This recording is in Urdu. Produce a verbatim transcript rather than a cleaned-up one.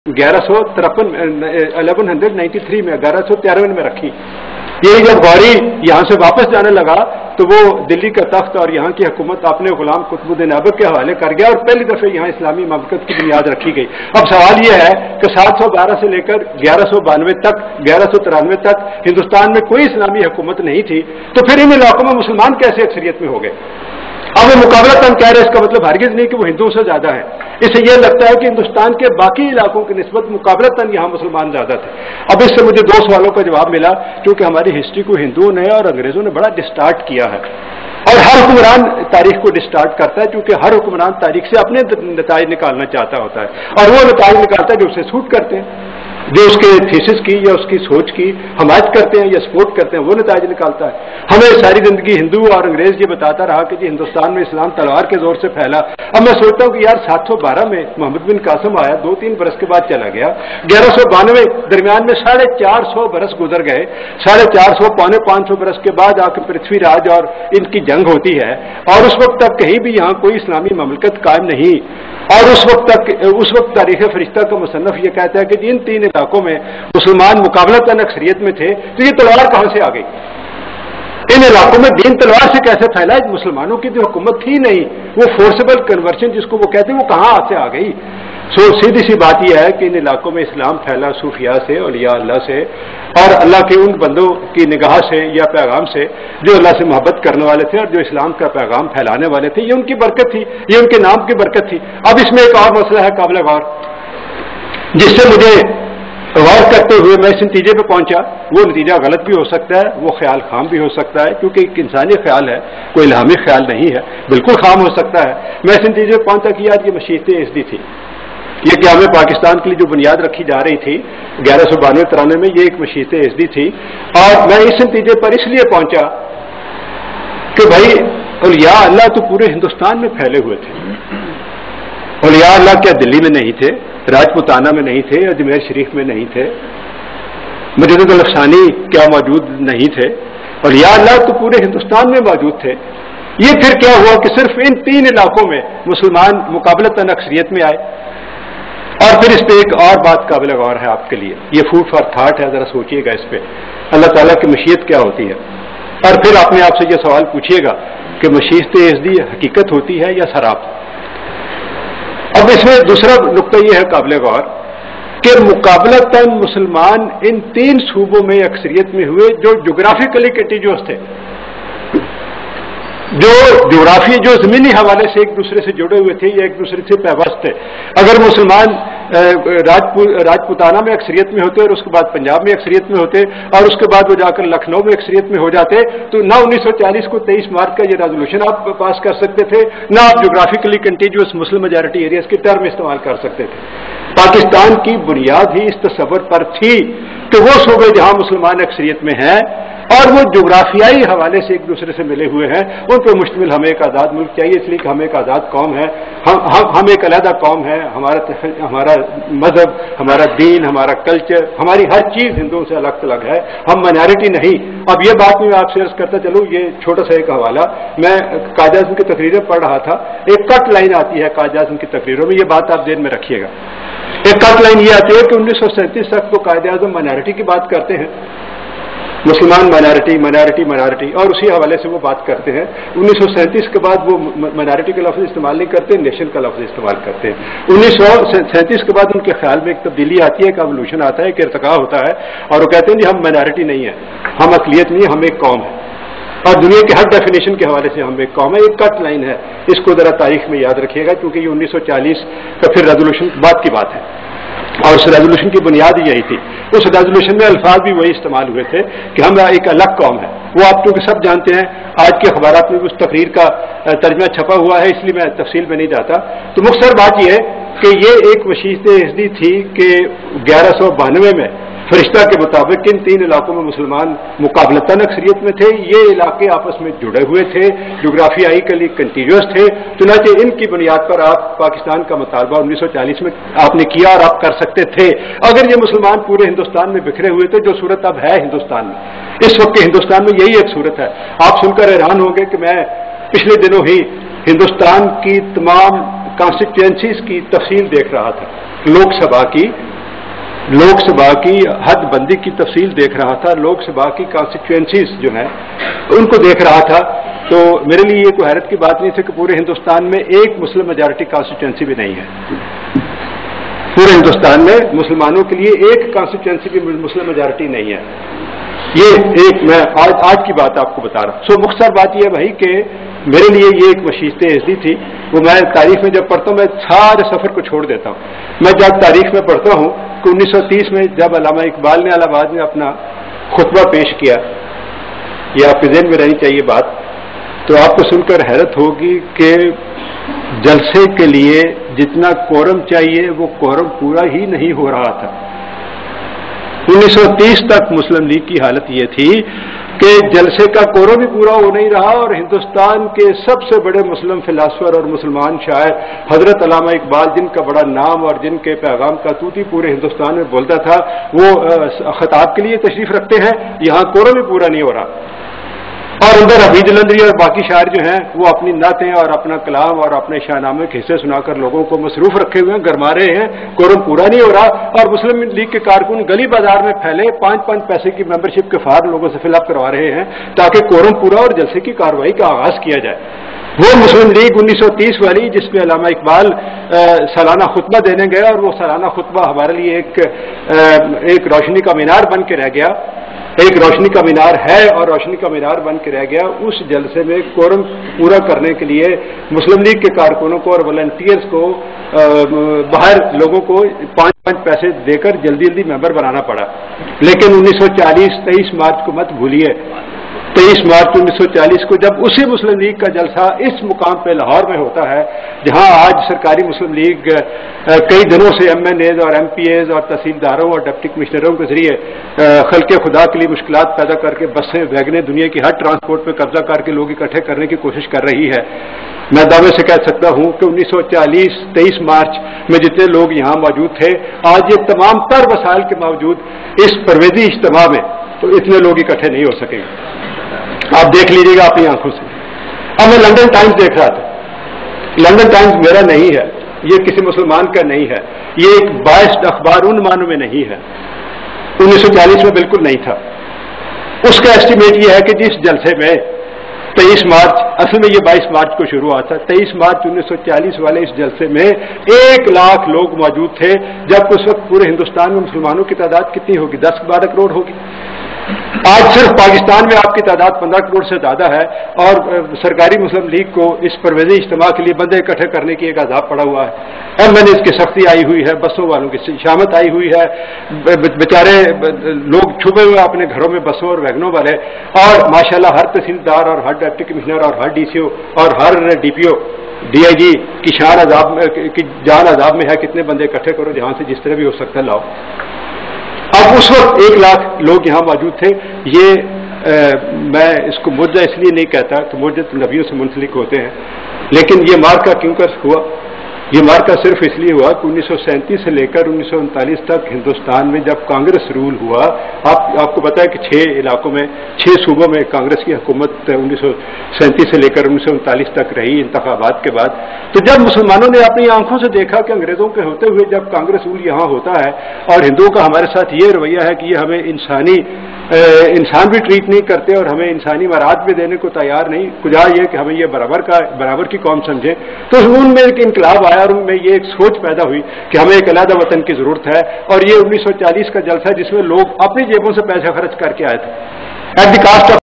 گیارہ سو ترپن الیون ہنڈریڈ نائنٹی تھری میں گیارہ سو ترپن میں رکھی. یہ جب غوری یہاں سے واپس جانے لگا تو وہ دلی کا تخت اور یہاں کی حکومت اپنے غلام قطب الدین ایبک کے حوالے کر گیا اور پہلی دفعہ یہاں اسلامی مملکت کی بنیاد رکھی گئی. اب سوال یہ ہے کہ سات سو بارہ سے لے کر گیارہ سو بانوے تک گیارہ سو ترانوے تک ہندوستان میں کوئی اسلامی حکومت نہیں تھی, تو پھر ان علاقوں میں مسلمان کیسے اکثریت میں ہو گئے؟ اب وہ مقابلہ تن کہہ رہے ہیں, اس کا مطلب ہرگز نہیں کہ وہ ہندوؤں سے زیادہ ہے. اسے یہ لگتا ہے کہ ہندوستان کے باقی علاقوں کی نسبت مقابلہ تن یہاں مسلمان زیادہ تھے. اب اس سے مجھے دو سوالوں کا جواب ملا, کیونکہ ہماری ہسٹری کو ہندوؤں نے اور انگریزوں نے بڑا ڈسٹارٹ کیا ہے, اور ہر حکمران تاریخ کو ڈسٹارٹ کرتا ہے, کیونکہ ہر حکمران تاریخ سے اپنے نتائج نکالنا چاہتا ہوتا ہے, اور وہ نتائج نکالتا ہے جو اسے سوٹ کرتے ہیں, جو اس کے تھیسس کی یا اس کی سوچ کی حمایت کرتے ہیں یا سپورٹ کرتے ہیں, وہ نتائج نکالتا ہے. ہمیں ساری زندگی ہندو اور انگریز یہ بتاتا رہا کہ جی ہندوستان میں اسلام تلوار کے زور سے پھیلا. اب میں سوچتا ہوں کہ یار سات سو بارہ میں محمد بن قاسم آیا, دو تین برس کے بعد چلا گیا, گیارہ سو بانوے درمیان میں ساڑھے چار سو برس گزر گئے, ساڑھے چار سو پونے پانچ سو برس کے بعد آ کے پرتھوی راج اور ان کی جنگ ہوتی ہے, اور اس وقت تک کہیں بھی یہاں کوئی اسلامی مملکت قائم نہیں. اور اس وقت تک اس وقت تاریخ فرشتہ کا مصنف یہ کہتا ہے کہ جن تین علاقوں میں مسلمان مقابلتاً اکثریت میں تھے, تو یہ تلوار کہاں سے آ گئی؟ ان علاقوں میں دین تلوار سے کیسے پھیلا؟ مسلمانوں کی جو حکومت تھی نہیں, وہ فورسبل کنورشن جس کو وہ کہتے ہیں, وہ کہاں سے آ گئی؟ سو سیدھی سی بات یہ ہے کہ ان علاقوں میں اسلام پھیلا صوفیاء سے, اولیاء اللہ سے, اور اللہ کے ان بندوں کی نگاہ سے یا پیغام سے جو اللہ سے محبت کرنے والے تھے اور جو اسلام کا پیغام پھیلانے والے تھے. یہ ان کی برکت تھی, یہ ان کے نام کی برکت تھی. اب اس میں ایک اور مسئلہ ہے قابل غور, جس سے مجھے غور کرتے ہوئے میں اس نتیجے پہ پہنچا. وہ نتیجہ غلط بھی ہو سکتا ہے, وہ خیال خام بھی ہو سکتا ہے, کیونکہ ایک انسانی خیال ہے, کوئی الہامی خیال نہیں ہے, بالکل خام ہو سکتا ہے. میں اس نتیجے پہ پہنچا کہ یار یہ مشیت ازدی تھی, یہ کہ ہمیں پاکستان کے لیے جو بنیاد رکھی جا رہی تھی گیارہ سو بانوے ترانوے میں, یہ ایک مشیت ازدی تھی. اور میں اس نتیجے پر اس لیے پہنچا کہ بھائی اولیاء اللہ تو پورے ہندوستان میں پھیلے ہوئے تھے. اولیاء اللہ کیا دلی میں نہیں تھے, راجپوتانہ میں نہیں تھے, اجمیر شریف میں نہیں تھے, مجدد الافسانی کیا موجود نہیں تھے؟ اولیاء اللہ تو پورے ہندوستان میں موجود تھے. یہ پھر کیا ہوا کہ صرف ان تین علاقوں میں مسلمان مقابلتاً اکثریت میں آئے؟ اور پھر اس پہ ایک اور بات قابل غور ہے آپ کے لیے, یہ فوڈ فار تھاٹ ہے, ذرا سوچئے گا اس پہ, اللہ تعالیٰ کی مشیت کیا ہوتی ہے, اور پھر اپنے آپ سے یہ سوال پوچھیے گا کہ مشیت ازدی حقیقت ہوتی ہے یا سراب؟ اب اس میں دوسرا نقطہ یہ ہے قابل غور کہ مقابلتاً مسلمان ان تین صوبوں میں اکثریت میں ہوئے جو جغرافیکلی کنٹیجوس تھے, جو جغرافی جو زمینی حوالے سے ایک دوسرے سے جڑے ہوئے تھے یا ایک دوسرے سے پیوست تھے. اگر مسلمان راجپوتانہ میں اکثریت میں ہوتے اور اس کے بعد پنجاب میں اکثریت میں ہوتے اور اس کے بعد وہ جا کر لکھنؤ میں اکثریت میں ہو جاتے, تو نہ انیس سو چالیس کو تیئیس مارچ کا یہ ریزولوشن آپ پاس کر سکتے تھے, نہ آپ geographically contiguous Muslim majority areas کی ٹرم استعمال کر سکتے تھے. پاکستان کی بنیاد ہی اس تصور پر تھی کہ وہ صوبے جہاں مسلمان اکثریت میں ہیں اور وہ جغرافیائی حوالے سے ایک دوسرے سے ملے ہوئے ہیں, ان پہ مشتمل ہمیں ایک آزاد ملک چاہیے, اس لیے کہ ہم ایک آزاد قوم ہے, ہم ہم ہم ایک علیحدہ قوم ہے, ہمارا ہمارا مذہب, ہمارا دین, ہمارا کلچر, ہماری ہر چیز ہندوؤں سے الگ الگ ہے, ہم مائنارٹی نہیں. اب یہ بات میں آپ سے عرض کرتا چلوں, یہ چھوٹا سا ایک حوالہ, میں قائد اعظم کی تقریریں پڑھ رہا تھا, ایک کٹ لائن آتی ہے قائد اعظم کی تقریروں میں, یہ بات آپ ذہن میں رکھیے گا. ایک کٹ لائن یہ آتی ہے کہ انیس سو سینتیس تک تو قائد اعظم مائنارٹی کی بات کرتے ہیں, مسلمان مائنارٹی مائنارٹی مائنارٹی اور اسی حوالے سے وہ بات کرتے ہیں. انیس سو سینتیس کے بعد وہ مائنارٹی کا لفظ استعمال نہیں کرتے, نیشن کا لفظ استعمال کرتے ہیں. انیس سو سینتیس کے بعد ان کے خیال میں ایک تبدیلی آتی ہے, ایک ایوولوشن آتا ہے, ایک ارتقاء ہوتا ہے, اور وہ کہتے ہیں جی ہم مائنارٹی نہیں ہیں, ہم اقلیت نہیں, ہم ایک قوم ہے, اور دنیا کے ہر ڈیفینیشن کے حوالے سے ہم ایک قوم ہے. ایک کٹ لائن ہے, اس کو ذرا تاریخ میں یاد رکھیے گا, کیونکہ یہ انیس سو چالیس کا پھر ریزولوشن بعد کی بات ہے, اور اس ریزولوشن کی بنیاد ہی یہی تھی. اس ریزولوشن میں الفاظ بھی وہی استعمال ہوئے تھے کہ ہم ایک الگ قوم ہے. وہ آپ کیونکہ سب جانتے ہیں, آج کے اخبارات میں اس تقریر کا ترجمہ چھپا ہوا ہے, اس لیے میں تفصیل میں نہیں جاتا. تو مختصر بات یہ ہے کہ یہ ایک مشیت ازدی تھی کہ گیارہ سو بانوے میں فرشتہ کے مطابق ان تین علاقوں میں مسلمان مقابلتاً اکثریت میں تھے. یہ علاقے آپس میں جڑے ہوئے تھے, جغرافیائی کے لیے کنٹینیوس تھے. چنانچہ ان کی بنیاد پر آپ پاکستان کا مطالبہ انیس سو چالیس میں آپ نے کیا اور آپ کر سکتے تھے. اگر یہ مسلمان پورے ہندوستان میں بکھرے ہوئے تھے, جو صورت اب ہے ہندوستان میں, اس وقت کے ہندوستان میں یہی ایک صورت ہے. آپ سن کر حیران ہوں گے کہ میں پچھلے دنوں ہی ہندوستان کی تمام کانسٹیٹوئنسیز کی تفصیل دیکھ رہا تھا, لوک سبھا کی लोक सभा की हद बंदी की तफसील देख रहा था, लोक सभा की कॉन्स्टिट्यूएंसीज जो हैं उनको देख रहा था, तो मेरे लिए ये कोई हैरत की बात नहीं थी कि पूरे हिंदुस्तान में एक मुस्लिम मेजॉरिटी कॉन्स्टिट्यूएंसी भी नहीं है। पूरे हिंदुस्तान में मुसलमानों के लिए एक कॉन्स्टिट्यूएंसी भी मुस्लिम मेजॉरिटी नहीं है। ये एक मैं आज आज की बात आपको बता रहा हूँ। सो मुख्तसर बात यह है भाई कि मेरे लिए ये एक वशीशत एज़दी थी, वो मैं तारीख में जब पढ़ता हूँ मैं सारे सफ़र को छोड़ देता हूँ। मैं जब तारीख में पढ़ता हूँ कि उन्नीस सौ तीस में जब अल्लामा इकबाल ने इलाहाबाद में अपना खुतबा पेश किया, ये आपके ज़हन में रहनी चाहिए बात, तो आपको सुनकर हैरत होगी कि जलसे के लिए जितना कोरम चाहिए वो कोरम पूरा ही नहीं हो रहा था। उन्नीस सौ तीस तक मुस्लिम लीग की हालत ये थी कि जलसे का कोरम भी पूरा हो नहीं रहा, और हिंदुस्तान के सबसे बड़े मुस्लिम फिलासफर और मुसलमान शायर हजरत अल्लामा इकबाल, जिनका बड़ा नाम और जिनके पैगाम का तूती पूरे हिंदुस्तान में बोलता था, वो खताब के लिए तशरीफ रखते हैं, यहाँ कोरम भी पूरा नहीं हो रहा। और उधर हबीब जलंधरी और बाकी शायर जो हैं वो अपनी नातें और अपना कलाम और अपने शाहनामे के हिस्से सुनाकर लोगों को मसरूफ रखे हुए हैं, गरमा रहे हैं, कोरम पूरा नहीं हो रहा। और मुस्लिम लीग के कारकुन गली बाजार में फैले पांच पांच पैसे की मेंबरशिप के फार्म लोगों से फिलअप करवा रहे हैं ताकि कोरम पूरा और जलसे की कार्रवाई का आगाज किया जाए। वो मुस्लिम लीग उन्नीस सौ तीस वाली जिसमें अल्लामा इकबाल सालाना खुतबा देने गए, और वो सालाना खुतबा हमारे लिए एक, आ, एक रोशनी का मीनार बन के रह गया, एक रोशनी का मीनार है और रोशनी का मीनार बन के रह गया। उस जलसे में कोरम पूरा करने के लिए मुस्लिम लीग के कारकुनों को और वॉलंटियर्स को बाहर लोगों को पाँच पाँच पैसे देकर जल्दी जल्दी मेंबर बनाना पड़ा। लेकिन उन्नीस सौ चालीस तेईस मार्च को मत भूलिए, तेईस मार्च उन्नीस सौ चालीस को जब उसी मुस्लिम लीग का जलसा इस मुकाम पे लाहौर में होता है, जहां आज सरकारी मुस्लिम लीग कई दिनों से एम एन एज और एम पी एज और तहसीलदारों और डिप्टी कमिश्नरों के जरिए खल्के खुदा के लिए मुश्किलात पैदा करके बसें वैगनें दुनिया की हर ट्रांसपोर्ट पे कब्जा करके लोग इकट्ठे करने की कोशिश कर रही है। मैं दावे से कह सकता हूं कि उन्नीस सौ चालीस तेईस मार्च में जितने लोग यहाँ मौजूद थे, आज ये तमाम तर वसाइल के बावजूद इस परवेजी इज्तिमा में तो इतने लोग इकट्ठे नहीं हो सकेंगे। आप देख लीजिएगा अपनी आंखों से। अब मैं लंदन टाइम्स देख रहा था, लंदन टाइम्स मेरा नहीं है, ये किसी मुसलमान का नहीं है, ये एक बायस्ड अखबार उन मानों में नहीं है, उन्नीस सौ चालीस में बिल्कुल नहीं था। उसका एस्टिमेट ये है कि जिस जलसे में तेईस मार्च, असल में ये बाईस मार्च को शुरू हुआ था, तेईस मार्च उन्नीस सौ चालीस वाले इस जलसे में एक लाख लोग मौजूद थे, जब उस वक्त पूरे हिंदुस्तान में मुसलमानों की तादाद कितनी होगी? दस बारह करोड़ होगी। आज सिर्फ पाकिस्तान में आपकी तादाद पंद्रह करोड़ से ज्यादा है, और सरकारी मुस्लिम लीग को इस परवेजी इज्तिमा के लिए बंदे इकट्ठे करने की एक आजाब पड़ा हुआ है। एम एन एस की सख्ती आई हुई है, बसों वालों की शामत आई हुई है, बेचारे लोग छुपे हुए अपने घरों में बसों और वैगनों वाले, और माशाल्लाह हर तहसीलदार और हर डिप्टी कमिश्नर और हर डी सी ओ और हर D P O D I G की शान आजाब की जान आजाब में है, कितने बंदे इकट्ठे करो जहां से जिस तरह भी हो सकता है लाओ। अब उस वक्त एक लाख लोग यहाँ मौजूद थे। ये आ, मैं इसको मुद्दा इसलिए नहीं कहता कि मुद्दे तो नबियों से मुंसलिक होते हैं, लेकिन ये मार्का क्यों कर हुआ? ये मार्का सिर्फ इसलिए हुआ कि उन्नीस सौ सैंतीस से लेकर उन्नीस सौ उनतालीस तक हिंदुस्तान में जब कांग्रेस रूल हुआ, आप, आपको पता है कि छह इलाकों में, छह सूबों में कांग्रेस की हुकूमत उन्नीस सौ सैंतीस से लेकर उन्नीस सौ उनतालीस तक रही इंतखाबात के बाद। तो जब मुसलमानों ने अपनी आंखों से देखा कि अंग्रेजों के होते हुए जब कांग्रेस रूल यहाँ होता है और हिंदुओं का हमारे साथ ये रवैया है कि ये हमें इंसानी इंसान भी ट्रीट नहीं करते और हमें इंसानी मराद भी देने को तैयार नहीं, खुदा ये कि हमें ये बराबर का बराबर की कौम समझे, तो उनमें एक इनकलाब आया और उनमें ये एक सोच पैदा हुई कि हमें एक अलग वतन की जरूरत है। और ये उन्नीस सौ चालीस का जलसा है जिसमें लोग अपनी जेबों से पैसा खर्च करके आए थे एट द कास्ट ऑफ